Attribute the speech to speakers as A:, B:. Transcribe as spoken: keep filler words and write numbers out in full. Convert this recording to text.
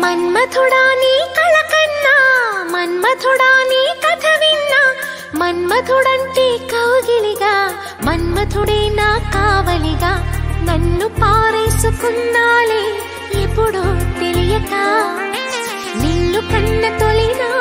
A: మన్మథుడా నీ కళ కన్నా మన్మథుడా నీ కథ విన్నా మన్మథుడంటే కౌగిలిగా మన్మథుడే నా కావలిగా నన్ను పారేసుకున్నాలే ఎప్పుడో తెలియక నిన్ను కన్న తొలినా